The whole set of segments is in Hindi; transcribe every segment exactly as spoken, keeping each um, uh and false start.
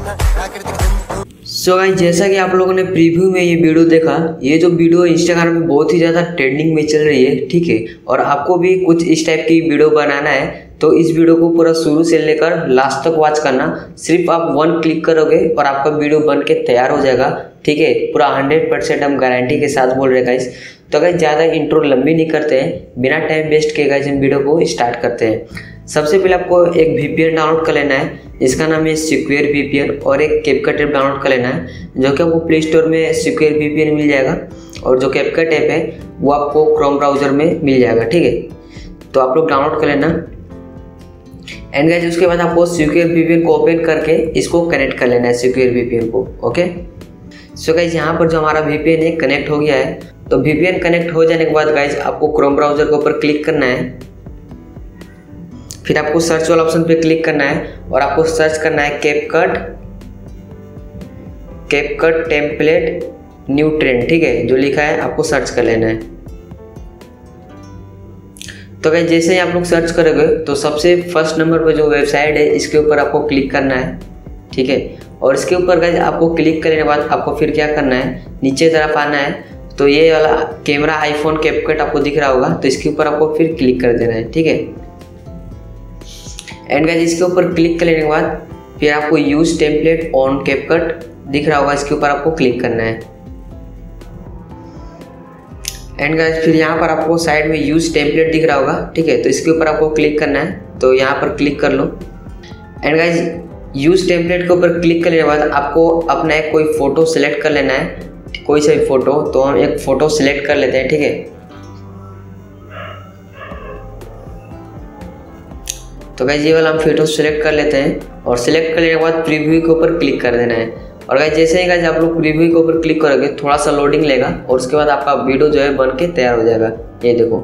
सो गाइस, जैसा कि आप लोगों ने प्रीव्यू में ये वीडियो देखा, ये जो वीडियो इंस्टाग्राम में बहुत ही ज़्यादा ट्रेंडिंग में चल रही है, ठीक है। और आपको भी कुछ इस टाइप की वीडियो बनाना है तो इस वीडियो को पूरा शुरू से लेकर लास्ट तक वॉच करना। सिर्फ आप वन क्लिक करोगे और आपका वीडियो बन के तैयार हो जाएगा, ठीक है। पूरा हंड्रेड परसेंट हम गारंटी के साथ बोल रहे हैं गाइस। तो गाइस ज़्यादा इंट्रो लंबी नहीं करते हैं, बिना टाइम वेस्ट किए गाइस हम वीडियो को स्टार्ट करते हैं। सबसे पहले आपको एक वीपीएन डाउनलोड कर लेना है, इसका नाम है सिक्योर वीपीएन, और एक कैपकट ऐप डाउनलोड कर लेना है, जो कि आपको प्ले स्टोर में सिक्योर वीपीएन मिल जाएगा, और जो कैपकट ऐप है वो आपको क्रोम ब्राउजर में मिल जाएगा, ठीक है। तो आप लोग डाउनलोड कर लेना। एंड गाइस उसके बाद आपको सिक्योर वीपीएन को ओपन करके इसको कनेक्ट कर लेना है, सिक्योर वीपीएन को, ओके। सो गाइस यहाँ पर जो हमारा वीपीएन है कनेक्ट हो गया है। तो वीपीएन कनेक्ट हो जाने के बाद गाइस आपको क्रोम ब्राउजर के ऊपर क्लिक करना है, फिर आपको सर्च वाला ऑप्शन पे क्लिक करना है और आपको सर्च करना है CapCut CapCut template new trend, ठीक है। जो लिखा है आपको सर्च कर लेना है। तो गाइस जैसे ही आप लोग सर्च करोगे तो सबसे फर्स्ट नंबर पे जो वेबसाइट है इसके ऊपर आपको क्लिक करना है, ठीक है। और इसके ऊपर गाइस आपको क्लिक करने के बाद आपको फिर क्या करना है, नीचे तरफ आना है। तो ये वाला कैमरा आईफोन कैपकट आपको दिख रहा होगा, तो इसके ऊपर आपको फिर क्लिक कर देना है, ठीक है। एंड गाइस इसके ऊपर क्लिक करने के बाद फिर आपको यूज टेम्पलेट ऑन कैपकट दिख रहा होगा, इसके ऊपर आपको क्लिक करना है। एंड गाइस फिर यहाँ पर आपको साइड में यूज टेम्पलेट दिख रहा होगा, ठीक है। तो इसके ऊपर आपको क्लिक करना है, तो यहाँ पर क्लिक कर लो। एंड गाइस यूज टेम्पलेट के ऊपर क्लिक करने के बाद आपको अपना एक कोई फोटो सिलेक्ट कर लेना है, कोई सा भी फोटो। तो हम एक फोटो सिलेक्ट कर लेते हैं, ठीक है। तो गाइस ये वाला हम फोटो सिलेक्ट कर लेते हैं, और सिलेक्ट करने के बाद प्रीव्यू के ऊपर क्लिक कर देना है। और गाइस जैसे ही गाइस आप लोग प्रीव्यू के ऊपर क्लिक करोगे थोड़ा सा लोडिंग लेगा, और उसके बाद आपका वीडियो जो है बन के तैयार हो जाएगा। ये देखो,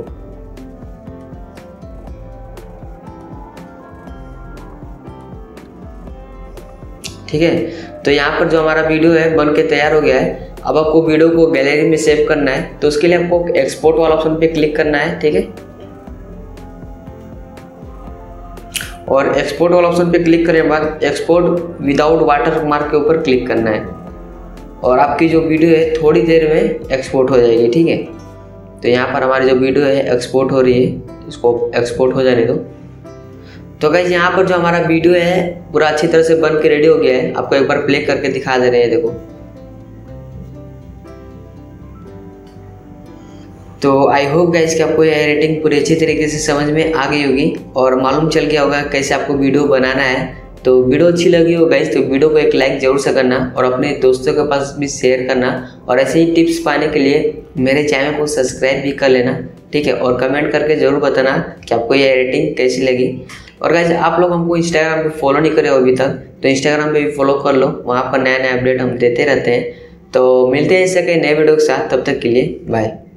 ठीक है। तो यहाँ पर जो हमारा वीडियो है बन के तैयार हो गया है। अब आपको वीडियो को गैलरी में सेव करना है, तो उसके लिए आपको एक्सपोर्ट वाला ऑप्शन पे क्लिक करना है, ठीक है। और एक्सपोर्ट वाला ऑप्शन पे क्लिक करने के बाद एक्सपोर्ट विदाउट वाटर मार्क के ऊपर क्लिक करना है, और आपकी जो वीडियो है थोड़ी देर में एक्सपोर्ट हो जाएगी, ठीक है। तो यहाँ पर हमारी जो वीडियो है एक्सपोर्ट हो रही है, इसको एक्सपोर्ट हो जाने दो। तो गाइस यहाँ पर जो हमारा वीडियो है पूरा अच्छी तरह से बन के रेडी हो गया है। आपको एक बार प्ले करके दिखा दे रहे हैं, देखो। तो आई होप गाइस कि आपको यह एडिटिंग पूरी अच्छी तरीके से समझ में आ गई होगी और मालूम चल गया होगा कैसे आपको वीडियो बनाना है। तो वीडियो अच्छी लगी हो गाइस तो वीडियो को एक लाइक जरूर से करना, और अपने दोस्तों के पास भी शेयर करना, और ऐसे ही टिप्स पाने के लिए मेरे चैनल को सब्सक्राइब भी कर लेना, ठीक है। और कमेंट करके ज़रूर बताना कि आपको ये एडिटिंग कैसी लगी। और गाइस आप लोग हमको इंस्टाग्राम पे फॉलो नहीं करे हो अभी तक, तो इंस्टाग्राम पे भी फॉलो कर लो, वहाँ पर नया नया अपडेट हम देते रहते हैं। तो मिलते हैं इससे कई नए वीडियो के साथ, तब तक के लिए बाय।